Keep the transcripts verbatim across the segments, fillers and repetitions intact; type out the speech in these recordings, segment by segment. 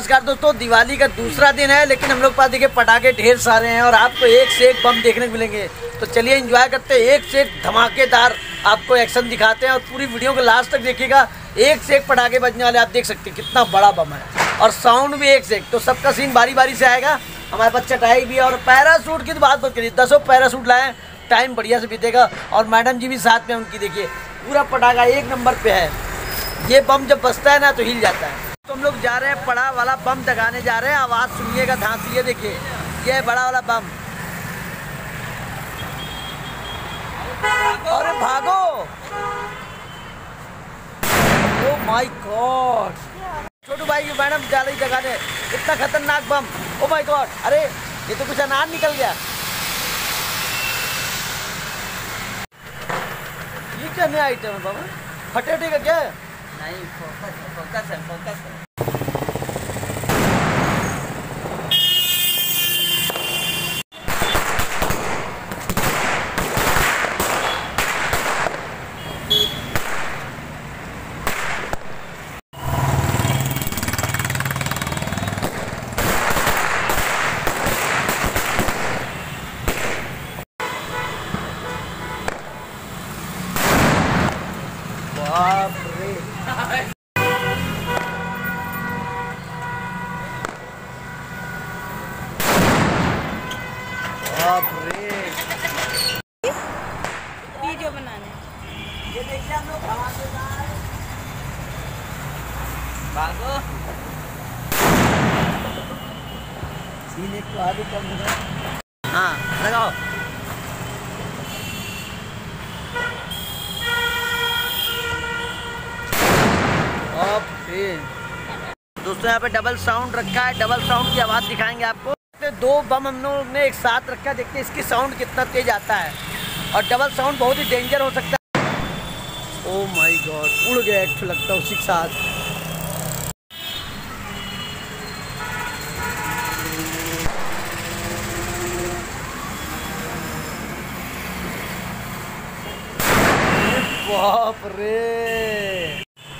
नमस्कार दोस्तों, दिवाली का दूसरा दिन है लेकिन हम लोग पास देखिए पटाखे ढेर सारे हैं और आपको एक से एक बम देखने को मिलेंगे। तो चलिए एंजॉय करते हैं, एक से एक धमाकेदार आपको एक्शन दिखाते हैं और पूरी वीडियो को लास्ट तक देखिएगा। एक से एक पटाखे बजने वाले आप देख सकते हैं, कितना बड़ा बम है और साउंड भी एक से एक। तो सबका सीन बारी बारी से आएगा। हमारे पास चटाई भी है और पैराशूट की तो बात मत करिए, दसों पैराशूट लाए, टाइम बढ़िया से बीतेगा। और मैडम जी भी साथ में उनकी, देखिए पूरा पटाखा एक नंबर पे है। ये बम जब बजता है ना तो हिल जाता है। तो हम लोग जा रहे हैं बड़ा वाला बम दगाने जा रहे हैं। आवाज़ सुनिएगा ध्यान से, ये देखिए ये है बड़ा वाला बम। अरे भागो, ओ माय गॉड, छोटू भाई की मैडम जा रही दगाने, इतना खतरनाक बम, ओ माय गॉड। अरे ये तो कुछ अनार निकल गया। ये क्या नया आइटम है बाबा, फटे उटे का क्या है? नहीं, फोकस है, फोकस है, फोकस है। बाप रे, बाप रे, वीडियो बनाने। ये देखिए हम लोग धमाकेदार भागो। सीन एक तो आगे कम होगा। हाँ लगाओ। दोस्तों यहाँ पे डबल साउंड रखा है, डबल साउंड की आवाज़ दिखाएंगे आपको। दो बम हम लोग ने एक साथ रखा है, देखते हैं इसकी साउंड कितना तेज आता है। और डबल साउंड बहुत ही डेंजर हो सकता है। ओह माय गॉड, उड़ गया एक तो लगता है उसी के साथ। बाप रे,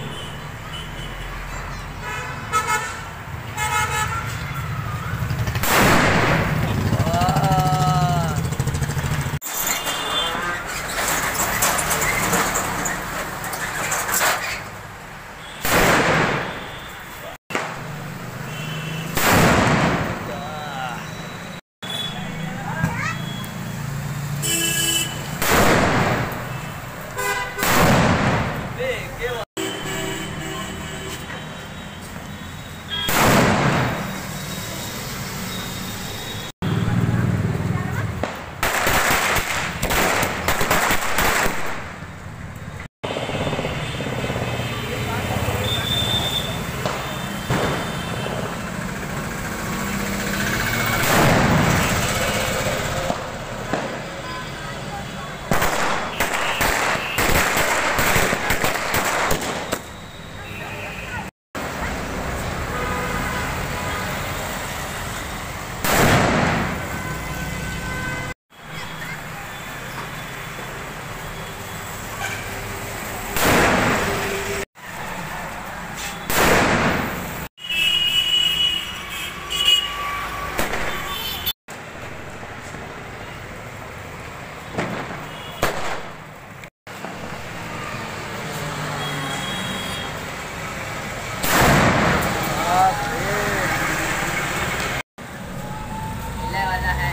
मिलने वाला है।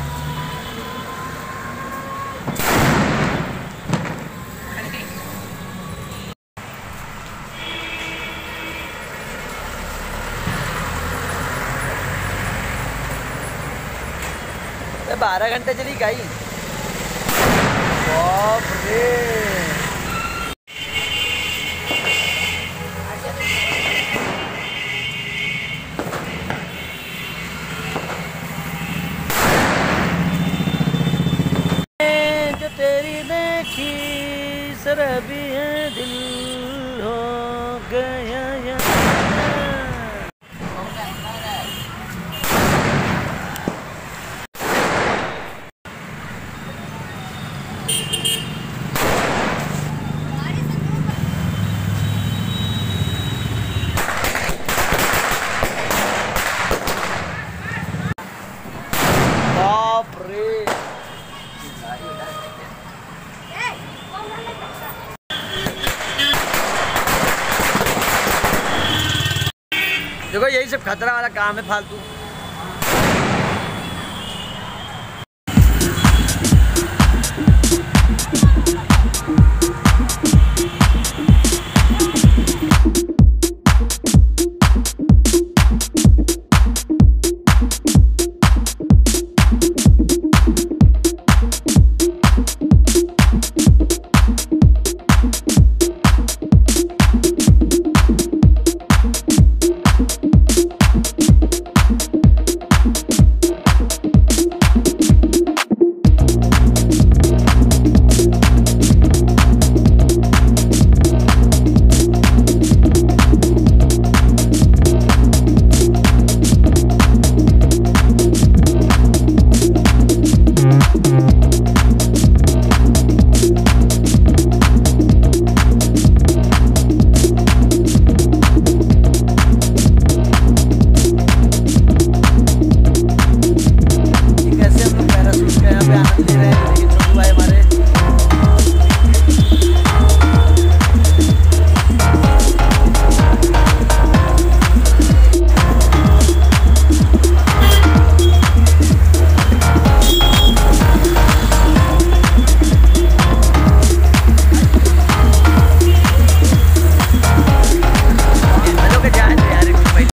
बारह घंटे चली गई। बाप रे, जो तेरी देखी सरबी है दिल हो गया या सिर्फ खतरा वाला काम है फालतू।